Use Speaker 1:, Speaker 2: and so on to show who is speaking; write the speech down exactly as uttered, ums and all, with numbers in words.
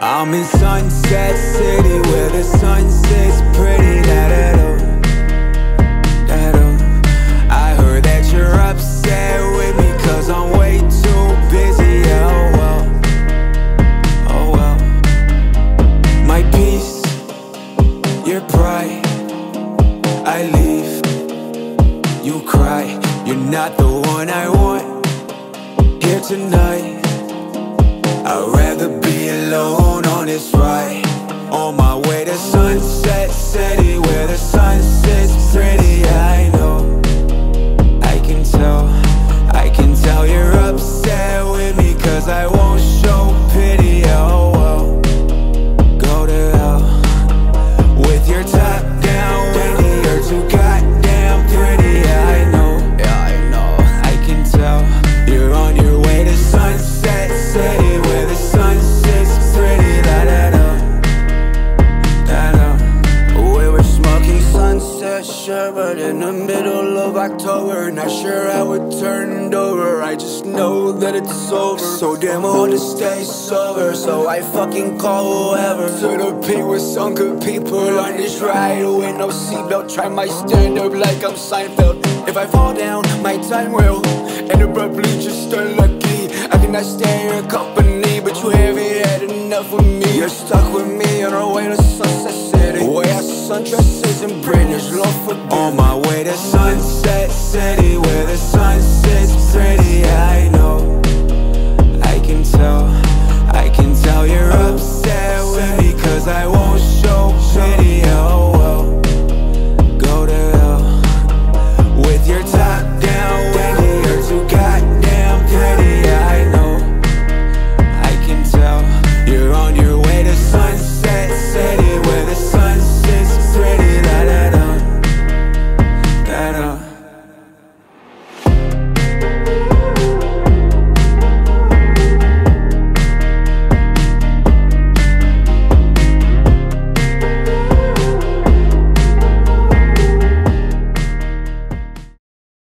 Speaker 1: I'm in Sunset City where the sun sits pretty. Da-da-do, da-do. I heard that you're upset with me cause I'm way too busy. Oh well, oh well. My peace, your pride. I leave, you cry. You're not the one I want here tonight. I'd rather be alone on this ride. On my way to Sunset City where the sun sits pretty. I know, I can tell, I can tell you're upset with me cause I won't show pity. Oh well, go to hell with your top down, Wendy. You're too goddamn pretty. I know, yeah I know, I can tell you're on your way to Sunset City where the sun sits pretty. Da da da, da da. We were smoking sunset sherbet in the middle of October. Not sure how it turned over, I just know that it's over. So damn old to stay sober, so I fucking call whoever to the peak with some good people on this ride with no seatbelt. Try my stand up like I'm Seinfeld. If I fall down, my time will and abruptly just unlucky. I cannot stay in your company, but you heavy-headed enough with me. You're stuck with me on our way to Sunset City, where our sundresses and British love for on my way to Sunset City where the sun sits pretty. I